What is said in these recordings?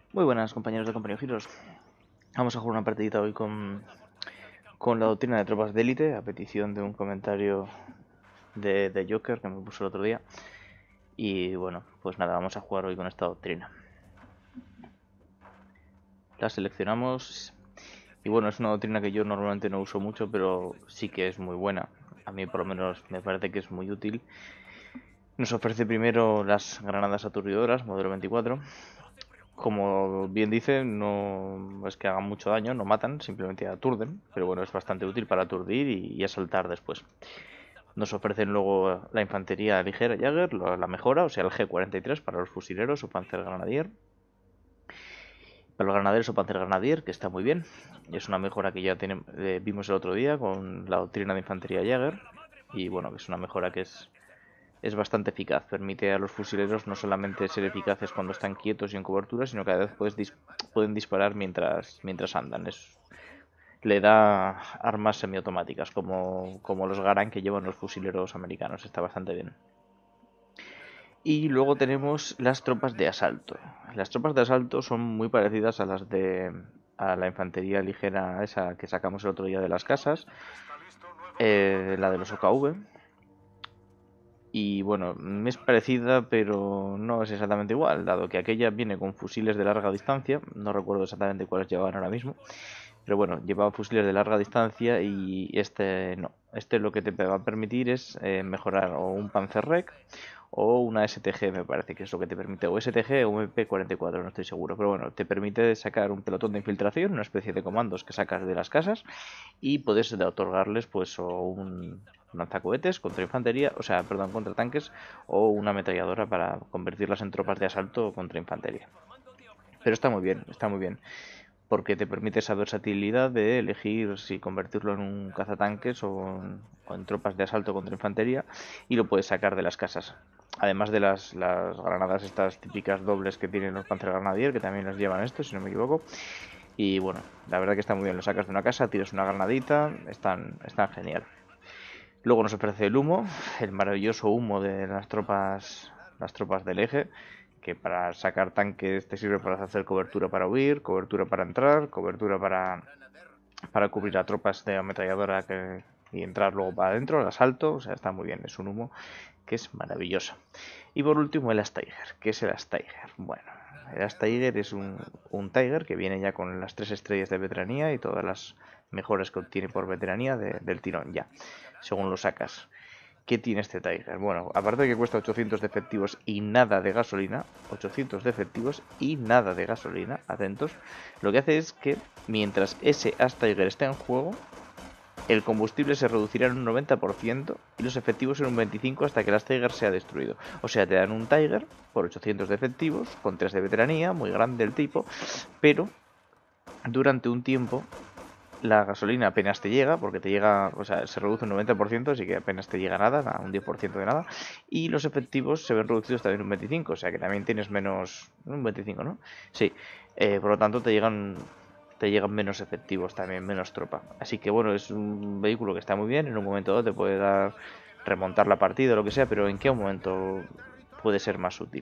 Muy buenas compañeros de Compañero Giros. Vamos a jugar una partidita hoy con la doctrina de tropas de élite, a petición de un comentario de Joker que me puso el otro día. Y bueno, pues nada, vamos a jugar hoy con esta doctrina. La seleccionamos y bueno, es una doctrina que yo normalmente no uso mucho, pero sí que es muy buena. A mí por lo menos me parece que es muy útil. Nos ofrece primero las granadas aturdidoras, modelo 24. Como bien dice, no es que hagan mucho daño, no matan, simplemente aturden, pero bueno, es bastante útil para aturdir y asaltar después. Nos ofrecen luego la infantería ligera Jagger, la mejora, o sea, el G43 para los fusileros o Panzer Grenadier. Para los granaderos o Panzer Grenadier, que está muy bien. Es una mejora que ya vimos el otro día con la doctrina de infantería Jagger. Y bueno, que es una mejora que es bastante eficaz. Permite a los fusileros no solamente ser eficaces cuando están quietos y en cobertura, sino que a veces pueden disparar mientras andan. Le da armas semiautomáticas, como los Garand que llevan los fusileros americanos. Está bastante bien. Y luego tenemos las tropas de asalto. Las tropas de asalto son muy parecidas a la infantería ligera esa que sacamos el otro día de las casas, la de los OKV. Y bueno, es parecida, pero no es exactamente igual, dado que aquella viene con fusiles de larga distancia. No recuerdo exactamente cuáles llevaban ahora mismo, pero bueno, llevaba fusiles de larga distancia y este no. Este lo que te va a permitir es mejorar o un Panzerrek o una STG, me parece que es lo que te permite, o STG o MP44, no estoy seguro, pero bueno, te permite sacar un pelotón de infiltración, una especie de comandos que sacas de las casas y puedes otorgarles pues o un lanzacohetes contra infantería, o sea, perdón, contra tanques o una ametralladora para convertirlas en tropas de asalto contra infantería. Pero está muy bien, porque te permite esa versatilidad de elegir si convertirlo en un cazatanques o en tropas de asalto contra infantería y lo puedes sacar de las casas. Además de las granadas estas típicas dobles que tienen los Panzer Grenadier, que también los llevan estos, si no me equivoco. Y bueno, la verdad que está muy bien, lo sacas de una casa, tiras una granadita, están genial. Luego nos ofrece el humo, el maravilloso humo de las tropas del eje, que para sacar tanques te sirve para hacer cobertura para huir, cobertura para entrar, cobertura para cubrir a tropas de ametralladora y entrar luego para adentro, el asalto, o sea, está muy bien, es un humo que es maravilloso. Y por último el Astiger, ¿qué es el Astiger? Bueno, el Astiger es un Tiger que viene ya con las 3 estrellas de veteranía y todas las mejoras que obtiene por veteranía del tirón ya, según lo sacas. ¿Qué tiene este Tiger? Bueno, aparte de que cuesta 800 de efectivos y nada de gasolina, 800 de efectivos y nada de gasolina, atentos, lo que hace es que mientras ese Astiger esté en juego, el combustible se reducirá en un 90% y los efectivos en un 25% hasta que el Tiger sea destruido. O sea, te dan un Tiger por 800 de efectivos, con 3 de veteranía, muy grande el tipo, pero durante un tiempo la gasolina apenas te llega, porque te llega, o sea, se reduce un 90%, así que apenas te llega nada, un 10% de nada, y los efectivos se ven reducidos también un 25%, o sea que también tienes menos, un 25%, ¿no? Sí, por lo tanto te llegan menos efectivos también, menos tropa. Así que bueno, es un vehículo que está muy bien, en un momento dado te puede dar remontar la partida o lo que sea, pero ¿en qué momento puede ser más útil?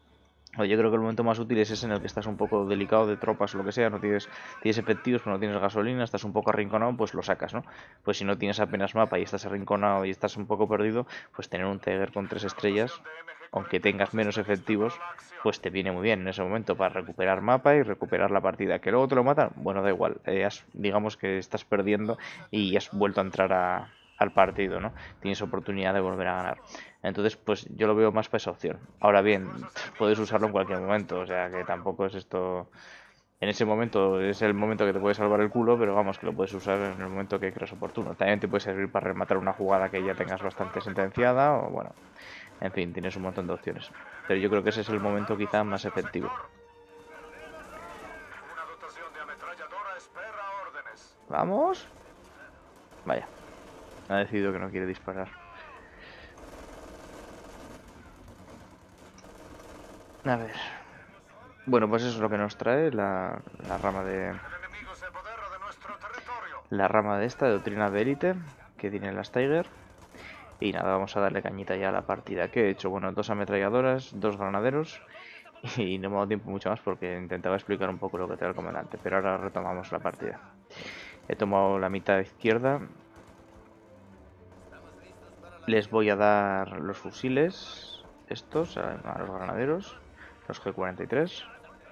Yo creo que el momento más útil es ese en el que estás un poco delicado de tropas o lo que sea, no tienes efectivos, pero no tienes gasolina, estás un poco arrinconado, pues lo sacas, ¿no? Pues si no tienes apenas mapa y estás arrinconado y estás un poco perdido, pues tener un Tiger con 3 estrellas, aunque tengas menos efectivos, pues te viene muy bien en ese momento para recuperar mapa y recuperar la partida. ¿Que luego te lo matan? Bueno, da igual, digamos que estás perdiendo y has vuelto a entrar al partido, ¿no? Tienes oportunidad de volver a ganar. Entonces, pues yo lo veo más para esa opción. Ahora bien, puedes usarlo en cualquier momento, o sea que tampoco es esto. En ese momento es el momento que te puede salvar el culo, pero vamos, que lo puedes usar en el momento que creas oportuno. También te puede servir para rematar una jugada que ya tengas bastante sentenciada, o bueno, en fin, tienes un montón de opciones. Pero yo creo que ese es el momento quizá más efectivo. Vamos. Vaya, ha decidido que no quiere disparar. A ver. Bueno, pues eso es lo que nos trae la rama de esta, de doctrina de élite, que tiene las Tiger. Y nada, vamos a darle cañita ya a la partida. ¿Qué he hecho? Bueno, 2 ametralladoras, 2 granaderos y no me ha dado tiempo mucho más porque intentaba explicar un poco lo que tenía el comandante, pero ahora retomamos la partida. He tomado la mitad izquierda. Les voy a dar los fusiles, estos, a los granaderos, los G-43.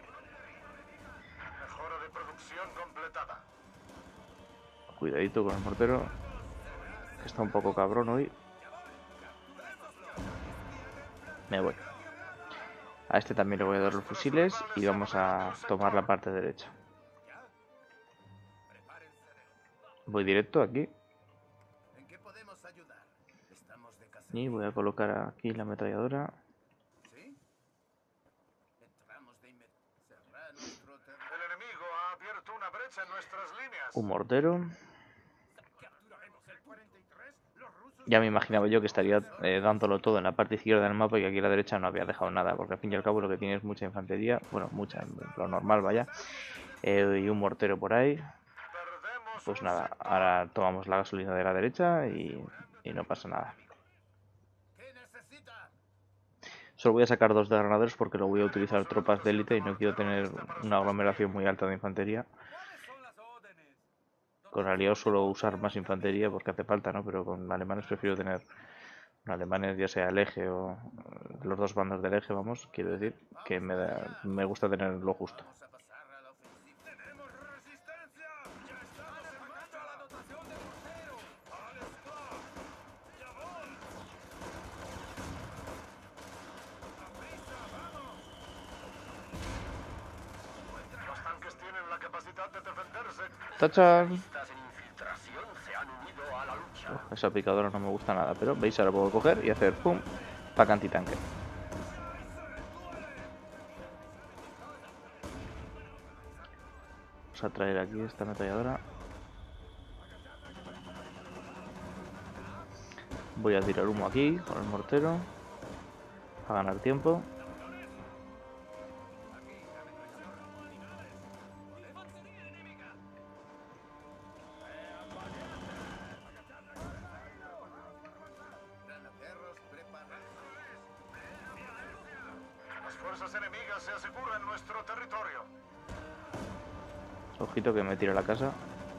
Mejora de producción completada. Cuidadito con el mortero, que está un poco cabrón hoy. Me voy. A este también le voy a dar los fusiles y vamos a tomar la parte derecha. Voy directo aquí. ¿En qué podemos ayudar? Estamos de Y cacería. voy a colocar aquí la ametralladora. ¿Sí? Entramos de inmediato. Cerrar nuestro territorio. El enemigo ha abierto una brecha en nuestras líneas. Un mortero. Capturaremos el 43. Los rusos. Ya me imaginaba yo que estaría dándolo todo en la parte izquierda del mapa y que aquí a la derecha no había dejado nada, porque al fin y al cabo lo que tiene es mucha infantería, bueno, mucha, lo normal vaya, y un mortero por ahí. Perdemos Pues un nada, sector. ahora tomamos la gasolina de la derecha y no pasa nada. ¿Qué necesita? Solo voy a sacar 2 de granaderos porque lo voy a utilizar tropas de élite y no quiero tener una aglomeración muy alta de infantería. Con aliados suelo usar más infantería porque hace falta, ¿no? Pero con alemanes prefiero tener alemanes, ya sea el eje o los 2 bandos del eje, vamos, quiero decir que me gusta tener lo justo. Vamos a pasar a la ofensiva. ¡Tenemos resistencia! ¡Ya estamos empacando a la dotación de mortero! ¡Al squad! ¡Ya voy! ¡A prisa, vamos! Los tanques tienen la capacidad de defenderse. ¡Tachán! Especialistas en infiltración se han unido a la lucha. Esa picadora no me gusta nada, pero veis, ahora puedo coger y hacer pum, pack antitanque. Vamos a traer aquí esta ametralladora. Voy a tirar humo aquí con el mortero a ganar tiempo. Granaderos preparados. Las fuerzas enemigas se aseguran nuestro territorio. Ojito que me tire la casa.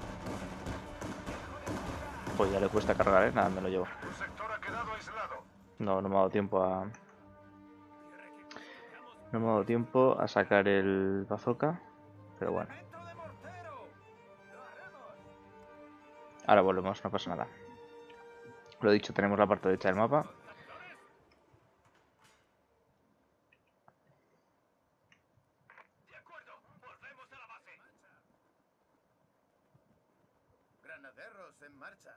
Pues ya le cuesta cargar, ¿eh? Nada, me lo llevo. Un sector ha quedado aislado. No me ha dado tiempo a... No me ha dado tiempo a sacar el bazooka. Pero bueno. Ahora volvemos, no pasa nada. Lo dicho, tenemos la parte derecha del mapa. De acuerdo, volvemos a la base. Granaderos en marcha.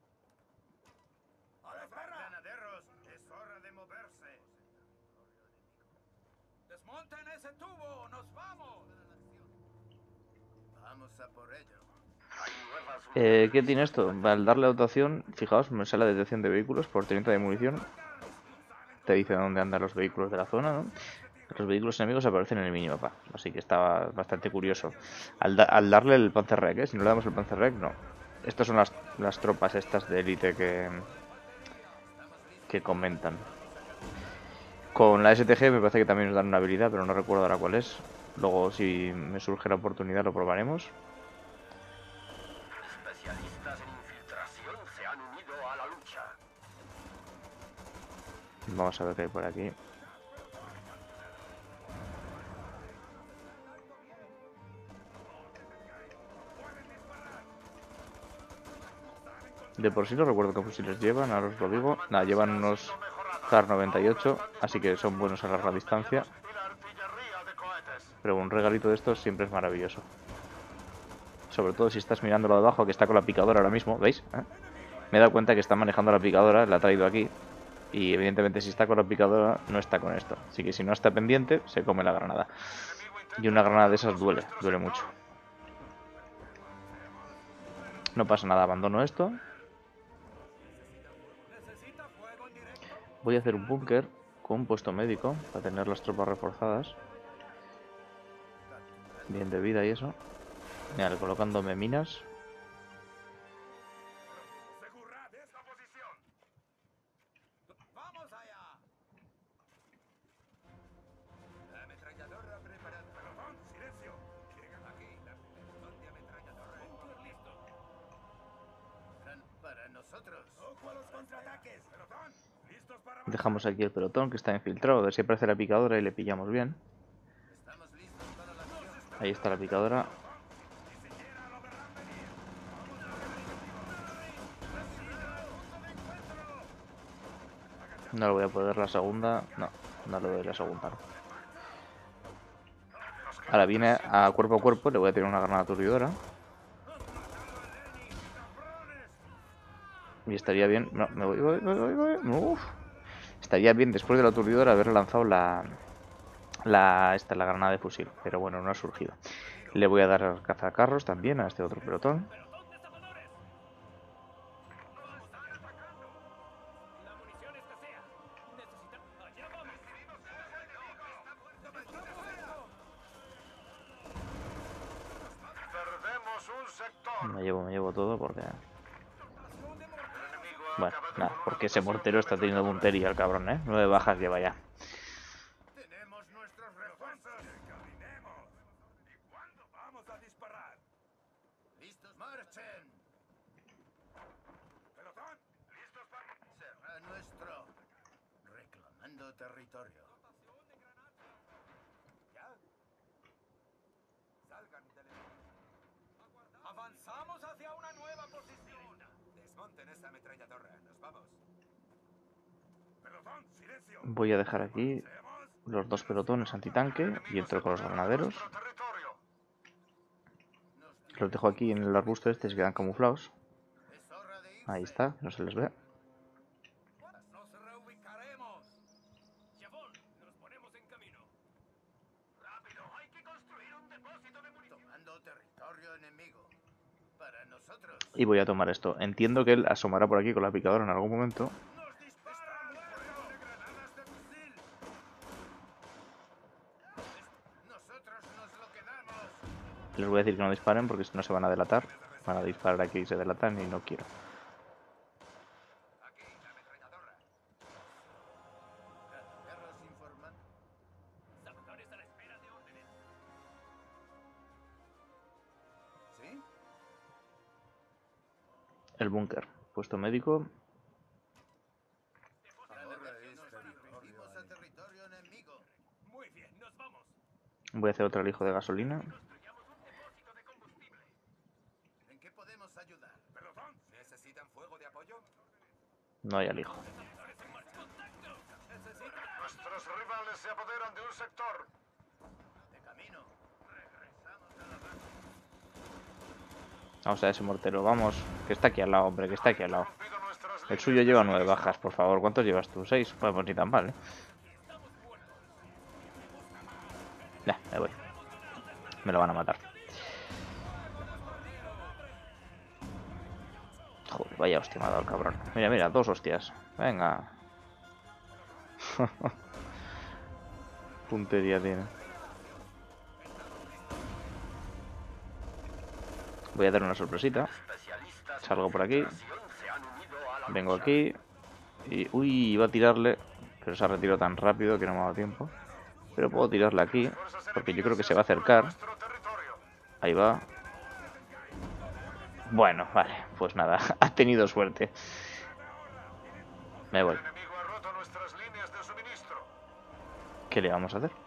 ¡A la guerra! Granaderos, es hora de moverse. ¡Desmonten ese tubo! ¡Nos vamos! Vamos a por ello. ¿Qué tiene esto? Al darle dotación, fijaos, me sale la detección de vehículos por 30 de munición. Te dice dónde andan los vehículos de la zona, ¿no? Los vehículos enemigos aparecen en el minimapa, así que está bastante curioso. Al darle el Panzerrek, ¿eh? Si no le damos el Panzerrek, no. Estas son las tropas estas de élite que comentan. Con la STG me parece que también nos dan una habilidad, pero no recuerdo ahora cuál es. Luego, si me surge la oportunidad, lo probaremos. Especialistas en infiltración se han unido a la lucha. Vamos a ver qué hay por aquí. De por sí no recuerdo qué fusiles llevan, ahora os lo digo. Nada, llevan unos KAR 98, así que son buenos a larga distancia. Pero un regalito de estos siempre es maravilloso. Sobre todo si estás mirando lo de abajo, que está con la picadora ahora mismo, ¿veis? Me he dado cuenta que está manejando la picadora, la ha traído aquí. Y evidentemente si está con la picadora, no está con esto. Así que si no está pendiente, se come la granada. Y una granada de esas duele mucho. No pasa nada, abandono esto. Voy a hacer un búnker con un puesto médico para tener las tropas reforzadas. Bien de vida y eso. Mira, colocándome minas. contraataques. Pelotón, listos para Dejamos aquí el pelotón que está infiltrado. A ver si aparece la picadora y le pillamos bien. Estamos listos para la acción. Ahí está la picadora. ni siquiera lo verán venir. No le voy a poder la segunda. No, no le doy la segunda. No. Ahora viene a cuerpo. Le voy a tirar una granada aturdidora. Y estaría bien. No, me voy. Uf. Estaría bien después de la aturdidora haber lanzado la granada de fusil. Pero bueno, no ha surgido. Le voy a dar cazacarros también a este otro pelotón. La munición escasea. Necesitamos. Allá vamos. Perdemos un sector. Me llevo todo porque... El enemigo ha Bueno, acabado nada, con una porque ese dotación mortero está teniendo metralladora. puntería el cabrón, ¿eh? 9 bajas lleva ya. Tenemos nuestros refuerzos. Encaminemos. ¿Y cuándo vamos a disparar? ¡Listos, marchen! Pelotón, listos para... Será nuestro. Reclamando territorio. ¿Ya? Salgan del... Avanzamos hacia una nueva posición. Desmonten esa ametralladora. Nos vamos. Pelotón, silencio. Voy a dejar aquí los dos pelotones antitanque y entro con los granaderos. Nuestro territorio. Los dejo aquí en el arbusto este, se quedan camuflados. Es hora de irse. Ahí está, que no se les ve. Nos reubicaremos. Chabón, nos ponemos en camino. Rápido, hay que construir un depósito de munición. Tomando territorio enemigo. Para nosotros. Y voy a tomar esto. Entiendo que él asomará por aquí con la picadora en algún momento. ¡Nos disparan de granadas de fusil! Nosotros nos lo quedamos. Les voy a decir que no disparen porque si no se van a delatar. Van a disparar aquí y se delatan y no quiero. Aquí, la ametralladora. Granaderos informando. Sabedores a la espera de órdenes. ¿Sí? El búnker. Puesto médico. Ahora es territorio. A territorio enemigo. Muy bien, nos vamos. Voy a hacer otro alijo de gasolina. Construyamos un depósito de combustible. ¿En qué podemos ayudar? Pelotón, ¿necesitan fuego de apoyo? No hay alijo. Nuestros rivales se apoderan de un sector. De camino. Regresamos a la base. Vamos a ese mortero, vamos. Que está aquí al lado, hombre, que está aquí al lado. Rompido nuestras El líneas suyo de lleva 9 suministro. bajas, por favor. ¿Cuántos llevas tú? 6. Pues ni tan mal, ¿eh? Ya, me voy. Me lo van a matar. Joder, vaya hostia me ha dado el cabrón. Mira, mira, 2 hostias. Venga. Puntería tiene. Voy a dar una sorpresita. Salgo por aquí. Vengo aquí. Y... Uy, iba a tirarle. Pero se ha retirado tan rápido que no me ha dado tiempo. Pero puedo tirarle aquí. Porque yo creo que se va a acercar. Nuestro territorio. Ahí va. Bueno, vale. Pues nada. Ha tenido suerte. Me voy. El enemigo ha roto nuestras líneas de suministro. ¿Qué le vamos a hacer?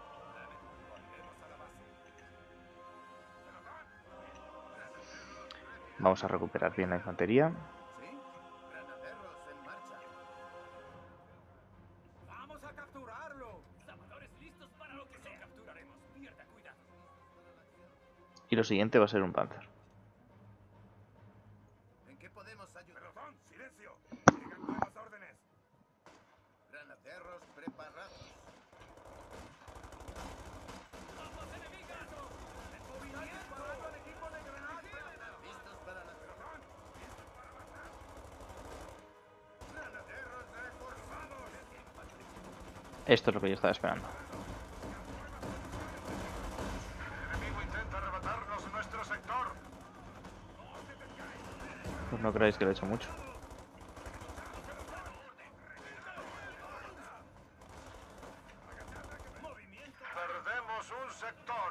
Vamos a recuperar bien la infantería. ¿Sí? Granaderos en marcha. ¡Vamos a capturarlo! Sabedores listos para lo que sea. Capturaremos. Pierda cuidado. Y lo siguiente va a ser un Panzer. ¿En qué podemos ayudar? Pelotón, silencio. Llegan nuevas órdenes. Granaderos preparados. Listos para la acción. Granaderos reforzados. Esto es lo que yo estaba esperando. El enemigo intenta arrebatarnos nuestro sector. Pues no creáis que lo he hecho mucho. Perdemos un sector.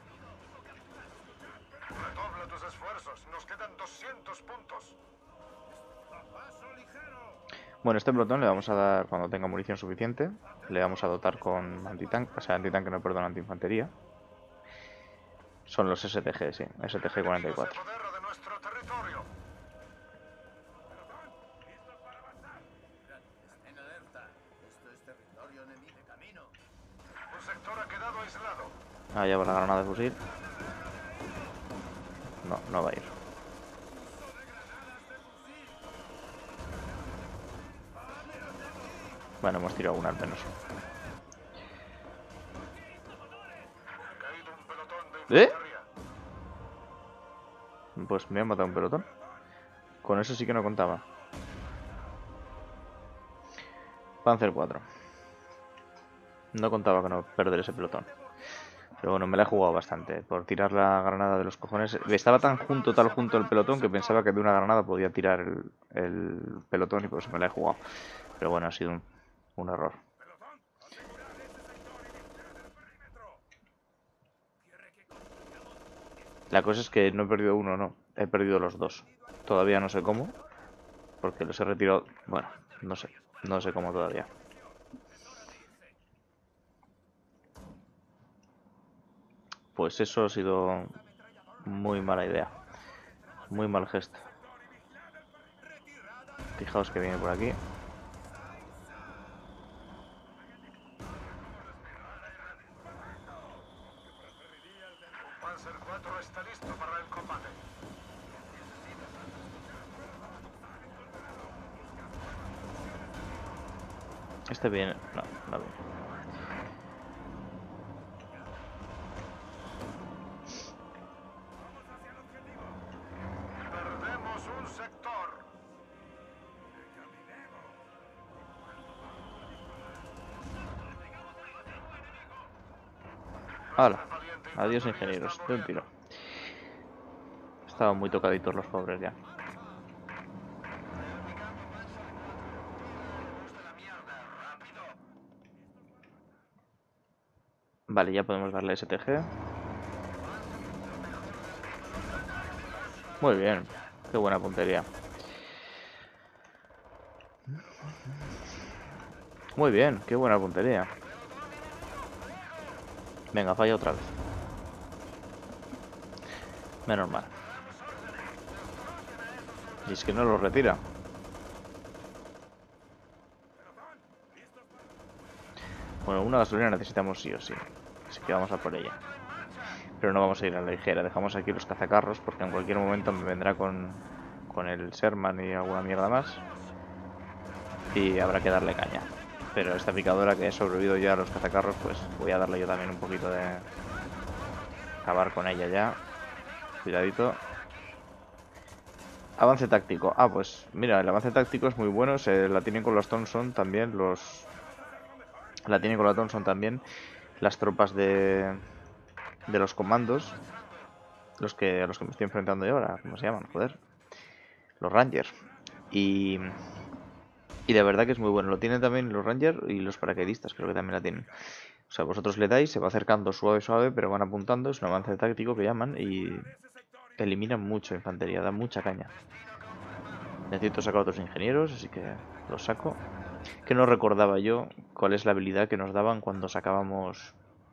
Redobla tus esfuerzos. Nos quedan 200 puntos. A paso ligero. Bueno, este pelotón le vamos a dar, cuando tenga munición suficiente, le vamos a dotar con antitanque, o sea, antitanque no, perdón, antiinfantería. Son los STG, sí, STG 44. Se apodera de nuestro territorio. Estén alerta. Esto es territorio enemigo. De camino. Un sector ha quedado aislado. Ah, ya va la granada de fusil. No, no va a ir. Bueno, hemos tirado una al menos. Ha caído un pelotón de ¿Eh? infantería. Pues me han matado un pelotón. Con eso sí que no contaba. Panzer 4. No contaba con no perder ese pelotón. Pero bueno, me la he jugado bastante. Por tirar la granada de los cojones. Estaba tan junto, tal junto el pelotón, que pensaba que de una granada podía tirar el pelotón y por eso me la he jugado. Pero bueno, ha sido un error. La cosa es que no he perdido uno, no. He perdido los dos. Todavía no sé cómo. Porque los he retirado. Bueno, no sé. No sé cómo todavía. Pues eso ha sido muy mala idea. Muy mal gesto. Fijaos que viene por aquí. Un Panzer 4 está listo para el combate. Este viene. No, no viene. Perdemos un sector. ¡Hala! Nuestra valiente Adiós, infantería ingenieros. está De un tiro. muriendo. Estaban muy tocaditos los pobres ya. Vale, ya podemos darle STG. Muy bien. Qué buena puntería. Muy bien, qué buena puntería. Venga, falla otra vez. Menos mal. Y es que no lo retira. Bueno, una gasolina necesitamos sí o sí. Así que vamos a por ella. Pero no vamos a ir a la ligera. Dejamos aquí los cazacarros porque en cualquier momento me vendrá con el Sherman y alguna mierda más. Y habrá que darle caña. Pero esta picadora que he sobrevivido ya a los cazacarros, pues voy a darle yo también un poquito de... acabar con ella ya. Cuidadito. Avance táctico. Ah, pues mira, el avance táctico es muy bueno. La tienen con los Thompson también. La tienen con la Thompson también. Las tropas de los comandos. A los que me estoy enfrentando yo ahora. ¿Cómo se llaman? Joder. Los Rangers. Y la verdad que es muy bueno. Lo tienen también los Rangers y los paracaidistas. Creo que también la tienen. O sea, vosotros le dais, se va acercando suave, suave, pero van apuntando. Es un avance táctico que llaman y eliminan mucho infantería. Da mucha caña. Necesito sacar a otros ingenieros, así que los saco. Que no recordaba yo cuál es la habilidad que nos daban cuando sacábamos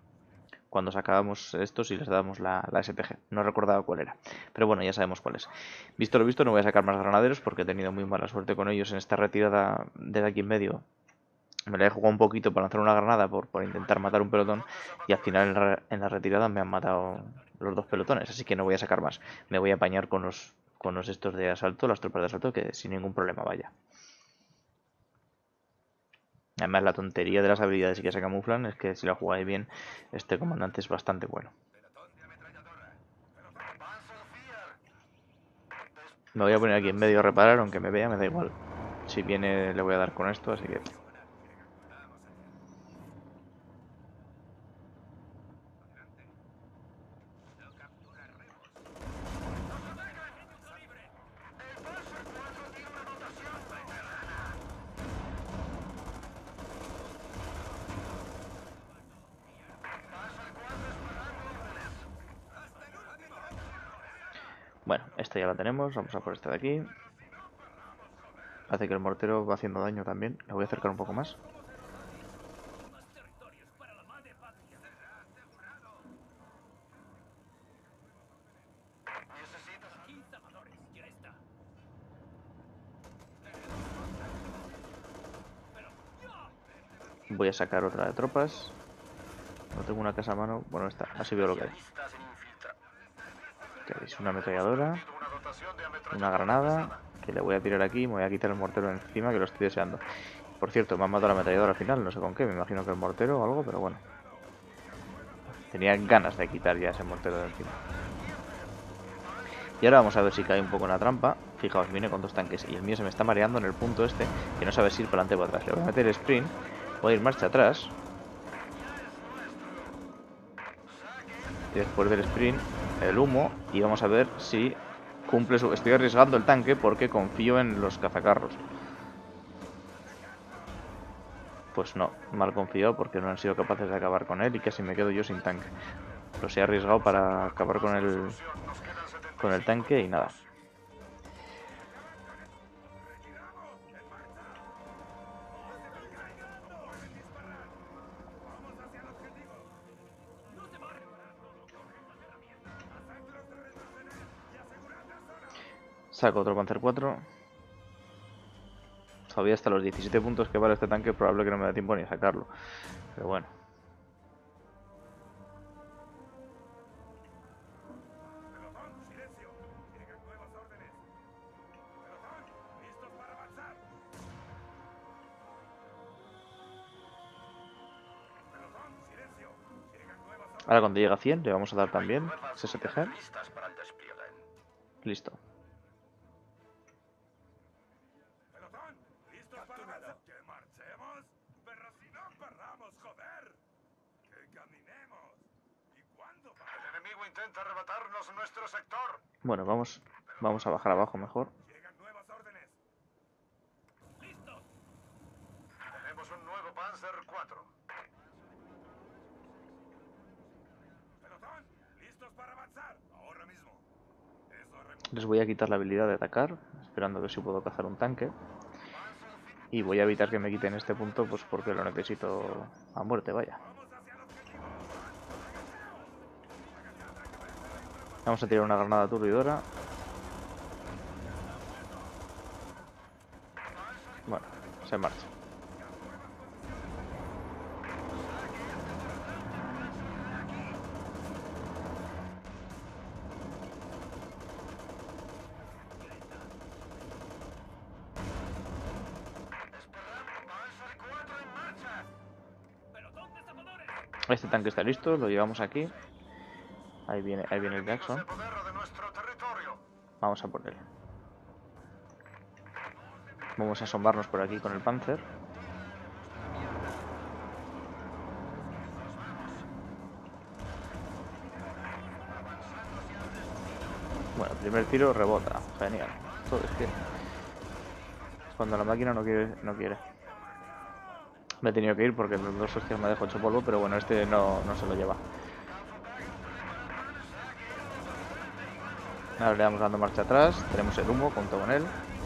estos y les dábamos la STG. No recordaba cuál era. Pero bueno, ya sabemos cuál es. Visto lo visto, no voy a sacar más granaderos porque he tenido muy mala suerte con ellos en esta retirada de aquí en medio. Me la he jugado un poquito para lanzar una granada por intentar matar un pelotón y al final en la retirada me han matado los dos pelotones, así que no voy a sacar más. Me voy a apañar con los estos de asalto, las tropas de asalto, que sin ningún problema vaya. Además, la tontería de las habilidades y que se camuflan es que si la jugáis bien, este comandante es bastante bueno. Me voy a poner aquí en medio a reparar, aunque me vea, me da igual. Si viene le voy a dar con esto, así que... Bueno, esta ya la tenemos, vamos a por esta de aquí. Hace que el mortero va haciendo daño también. Le voy a acercar un poco más. Más territorios para la madre patria. Necesitas... Aquí, zapadores, ya está. Voy a sacar otra de tropas. No tengo una casa a mano. Bueno, está. Así veo lo que hay. Especialistas en infiltrar. Tenéis una ametralladora, Una dotación de una ametralladora granada, pesada. que le voy a tirar aquí y me voy a quitar el mortero encima, que lo estoy deseando. Por cierto, me han matado la ametralladora al final, no sé con qué, me imagino que el mortero o algo, pero bueno. Tenía ganas de quitar ya ese mortero de encima. Y ahora vamos a ver si cae un poco en la trampa. Fijaos, viene con dos tanques y el mío se me está mareando en el punto este, que no sabe si ir para adelante o para atrás. Le voy a meter sprint, voy a ir marcha atrás. Y después del sprint, el humo, y vamos a ver si cumple su... Estoy arriesgando el tanque porque confío en los cazacarros. Pues no, mal confiado porque no han sido capaces de acabar con él y casi me quedo yo sin tanque. Los he arriesgado para acabar con el tanque y nada. Saco otro Panzer 4. Todavía hasta los 17 puntos que vale este tanque, probable que no me dé tiempo ni a sacarlo. Pero bueno. Pelotón, silencio. Llegan nuevas órdenes. Pelotón, listos para avanzar. Pelotón, silencio. Llegan nuevas órdenes. Ahora cuando llegue a 100 le vamos a dar también Nuevas SSTG. unidades listas para el despliegue. Listo. Pelotón, listos para avanzar. ¿Que marchemos? Pero si no paramos, joder. Que caminemos. ¿Y cuándo El enemigo intenta arrebatarnos nuestro sector. Bueno, vamos a bajar abajo mejor. Llegan nuevas órdenes. ¡Listos! Tenemos un nuevo Panzer 4. Pelotón, listos para avanzar. Ahora mismo. Les voy a quitar la habilidad de atacar, esperando a ver si puedo cazar un tanque. Y voy a evitar que me quiten este punto, pues porque lo necesito a muerte, vaya. Vamos a tirar una granada aturdidora. Bueno, se marcha. Panzer 4 en marcha. Pelotón de zapadores. Este tanque está listo, lo llevamos aquí. Ahí viene el Enemigos Jackson. se apoderan de nuestro territorio. Vamos a por él. Vamos a asomarnos por aquí con el Panzer. Bueno, el primer tiro rebota. Genial. Todo es que cuando la máquina no quiere. Me he tenido que ir porque los dos hostias me dejó hecho polvo, pero bueno, este no se lo lleva. Ahora le vamos dando marcha atrás. Tenemos el humo junto con él.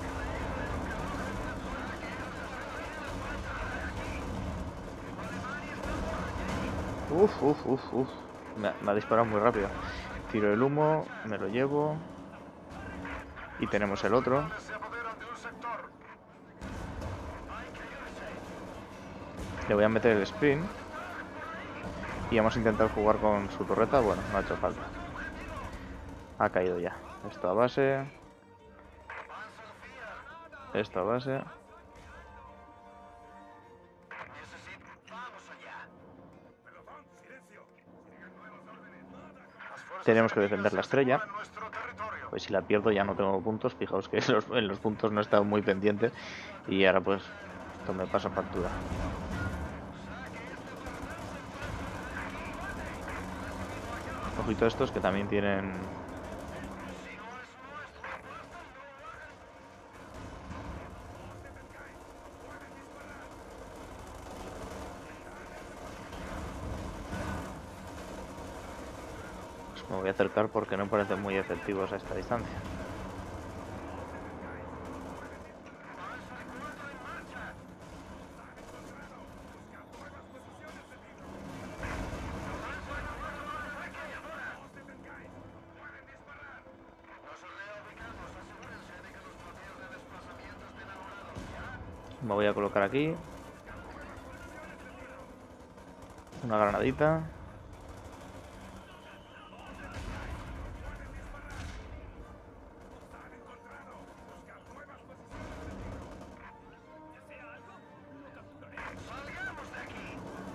Uf. Me ha disparado muy rápido. Tiro el humo, me lo llevo. Y tenemos el otro. Se apoderan de un sector. Le voy a meter el sprint. Y vamos a intentar jugar con su torreta. Bueno, no ha hecho falta. Ha caído ya. Esto a base. Esto a base. Vamos allá. Pelotón, silencio. Llegan nuevas órdenes. Las fuerzas Tenemos que enemigas defender la se estrella. aseguran nuestro territorio. Pues si la pierdo ya no tengo puntos. Fijaos que en los puntos no he estado muy pendiente. Y ahora pues esto me pasa factura. Ojito a estos que también tienen... Pues me voy a acercar porque no parecen muy efectivos a esta distancia. Me voy a colocar aquí. Una granadita. ¡Salgamos de aquí!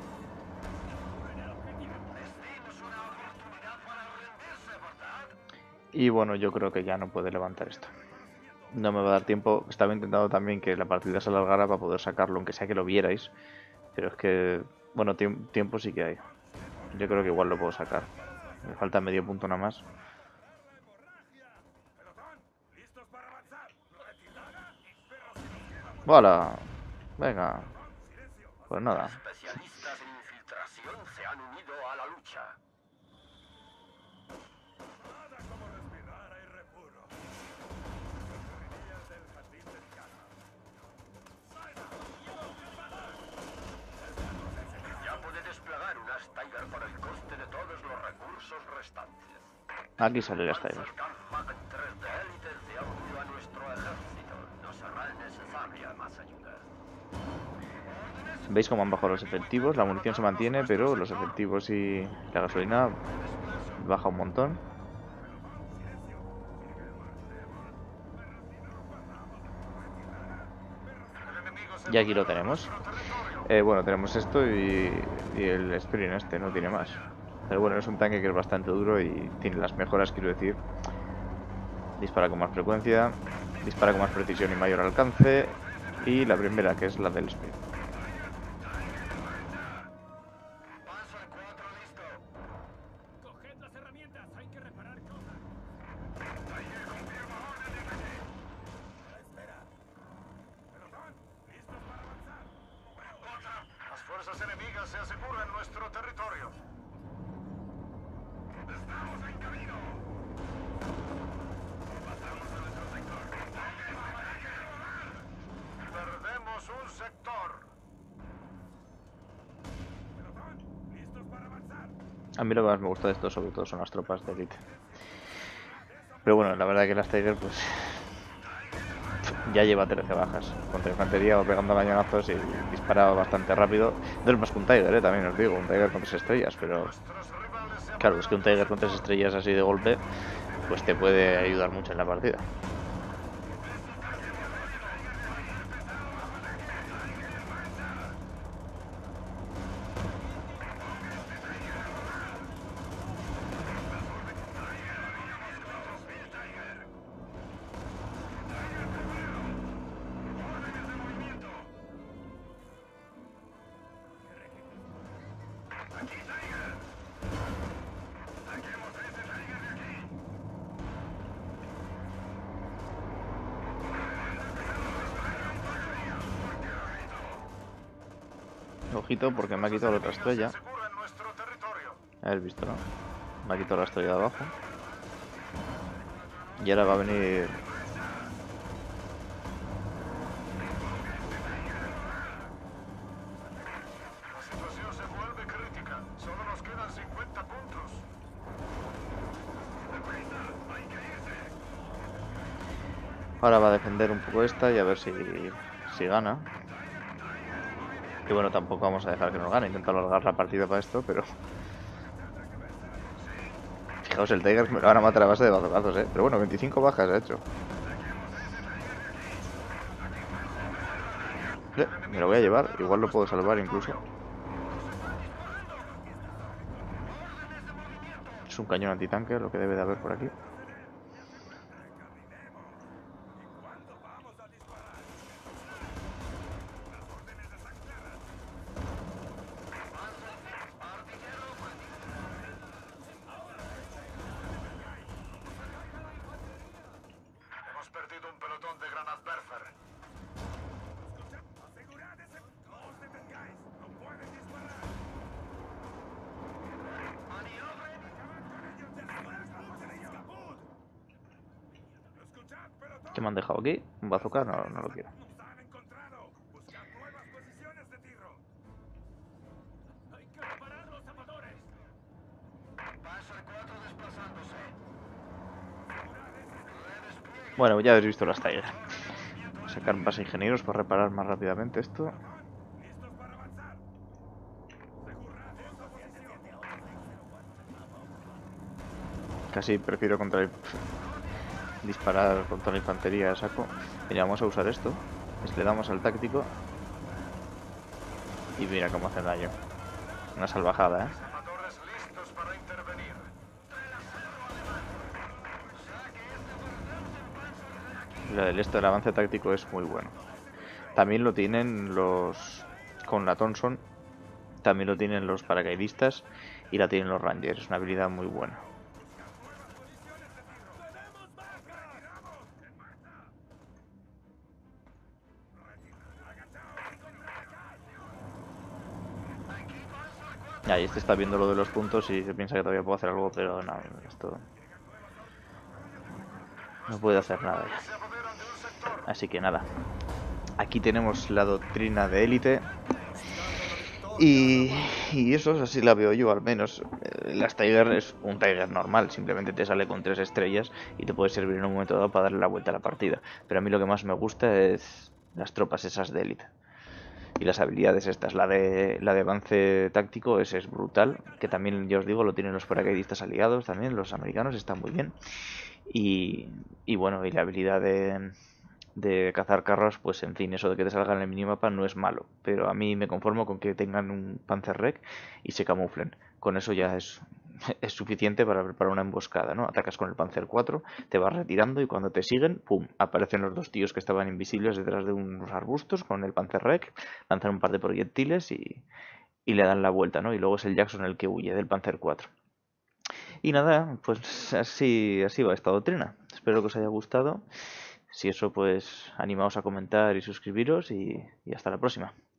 Les dimos una oportunidad para rendirse, ¿verdad? Y bueno, yo creo que ya no puede levantar esto. No me va a dar tiempo. Estaba intentando también que la partida se alargara para poder sacarlo, aunque sea que lo vierais. Pero es que, bueno, tiempo sí que hay. Yo creo que igual lo puedo sacar. Me falta medio punto nada más. ¡Hala! Venga. Pues nada. Especialistas en infiltración se han unido a la lucha. Nada como respirar aire puro. Las del jardín del Cama. Ya puede desplegar un Ash Tiger por el coste de todos los recursos restantes. Aquí sale el Tiger. Kampfmann 3 de élite se ha unido a nuestro ejército. Nos será necesaria más ayuda. Veis cómo han bajado los efectivos. La munición se mantiene, pero los efectivos y la gasolina baja un montón. Y aquí lo tenemos. Bueno, tenemos esto y el sprint este, no tiene más. Pero bueno, es un tanque que es bastante duro y tiene las mejoras, quiero decir. Dispara con más frecuencia, dispara con más precisión y mayor alcance. Y la primera, que es la del sprint. Paso el 4 listo. Coged las herramientas, hay que reparar cosas. Espera. Pelotón, listos para avanzar. Las fuerzas enemigas se aseguran nuestro territorio. Estamos en camino. Pasamos a nuestro sector. Perdemos un sector. Pelotón, listos para avanzar. A mí lo que más me gusta de esto sobre todo son las tropas de élite. Pero bueno, la verdad que las Tiger pues ya lleva 13 bajas. Contra infantería va pegando cañonazos y dispara bastante rápido. No es más que un Tiger, también os digo, un Tiger con 3 estrellas, pero Nuestros rivales se claro, es que un Tiger con 3 estrellas así de golpe pues te puede ayudar mucho en la partida. Ojito porque me ha quitado la otra estrella. aseguran nuestro territorio. Habéis visto, ¿no? Me ha quitado la estrella de abajo. Y ahora va a venir... La situación se vuelve crítica. Solo nos quedan 50 puntos. Ahora va a defender un poco esta y a ver si gana. Y bueno, tampoco vamos a dejar que nos gane. Intento alargar la partida para esto, pero... Fijaos, el Tiger me lo van a matar a base de bazocazos, Pero bueno, 25 bajas ha hecho. Me lo voy a llevar. Igual lo puedo salvar incluso. Es un cañón antitanque lo que debe de haber por aquí. Hemos perdido un pelotón de Granatwerfer. Asegurad ese... No os detengáis. No pueden disparar. Maniobren. Acabad con ellos de la ¡Caput! Escuchad, pelotón. ¿Qué me han dejado aquí? ¿Un bazooka? No, no lo quiero. Nos han encontrado. Buscad nuevas posiciones de tiro. Hay que reparar los zapadores. Paso el 4 desplazándose. Bueno, ya habéis visto las Tiger. sacar más ingenieros para reparar más rápidamente esto. ¿Listos para avanzar? Casi prefiero disparar contra la infantería a saco. Mira, vamos a usar esto. Le damos al táctico. Y mira cómo hace daño. Una salvajada, ¿eh? Zapadores listos para intervenir. Esto del avance táctico es muy bueno. También lo tienen los... Con la Thompson. También lo tienen los paracaidistas. Y la tienen los Rangers. Es una habilidad muy buena. Ahí este está viendo lo de los puntos y se piensa que todavía puedo hacer algo, pero no, esto no puede hacer nada ya. Se apoderan de un sector. Así que nada, aquí tenemos la doctrina de élite y eso así la veo yo al menos. Las Tiger es un Tiger normal, simplemente te sale con 3 estrellas y te puede servir en un momento dado para darle la vuelta a la partida. Pero a mí lo que más me gusta es las tropas esas de élite. Y las habilidades estas, la de avance táctico es brutal, que también, ya os digo, lo tienen los paracaidistas aliados también, los americanos, están muy bien. Y bueno, y la habilidad de cazar carros, pues en fin, eso de que te salga en el minimapa no es malo, pero a mí me conformo con que tengan un Panzerrek y se camuflen. Con eso ya es suficiente para preparar una emboscada, ¿no? Atacas con el Panzer 4, te vas retirando y cuando te siguen, ¡pum!, aparecen los dos tíos que estaban invisibles detrás de unos arbustos con el Panzerrek, lanzan un par de proyectiles y le dan la vuelta, ¿no? Y luego es el Jackson el que huye del Panzer 4. Y nada, pues así va esta doctrina. Espero que os haya gustado. Si eso, pues animaos a comentar y suscribiros y hasta la próxima.